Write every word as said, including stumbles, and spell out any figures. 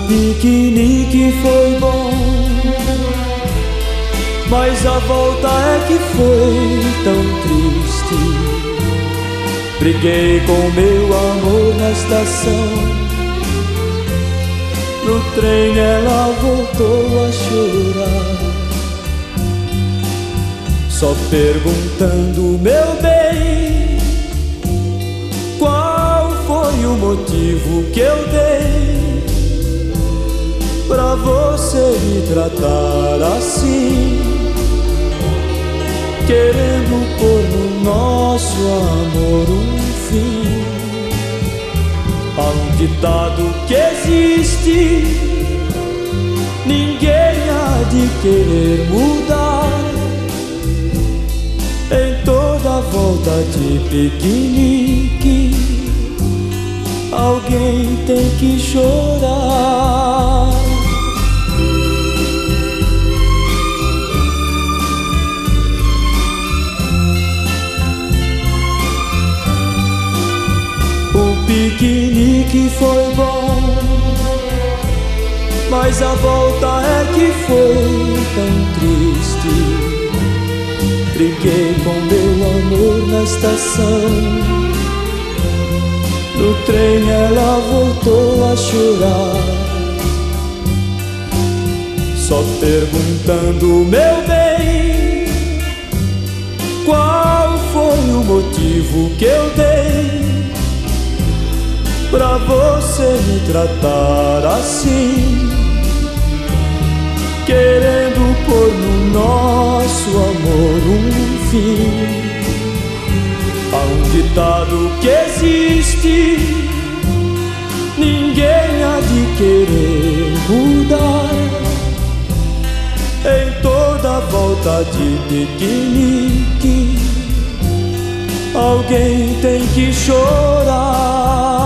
piquenique foi bom, mas a volta é que foi tão triste. Briguei com meu amor na estação, no trem ela voltou a chorar, só perguntando, meu bem, qual foi o motivo que eu dei pra você me tratar assim, querendo pôr no nosso amor um fim. Há um ditado que existe, ninguém há de querer mudar. Em toda volta de piquenique, alguém tem que chorar. O piquenique foi bom, mas a volta é que foi tão triste. Briguei com meu amor na estação, no trem ela voltou a chorar, só perguntando, meu bem, qual foi o motivo que eu dei pra você me tratar assim, querendo pôr no nosso amor um fim. Há um ditado que existe, ninguém há de querer mudar. Em toda volta de piquenique, alguém tem que chorar.